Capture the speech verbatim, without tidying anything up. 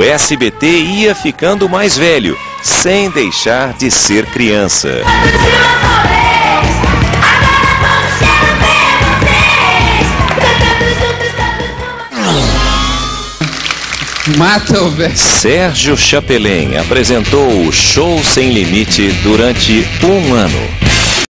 S B T ia ficando mais velho, sem deixar de ser criança. Mata o velho. Sérgio Chapelin apresentou o Show Sem Limite durante um ano.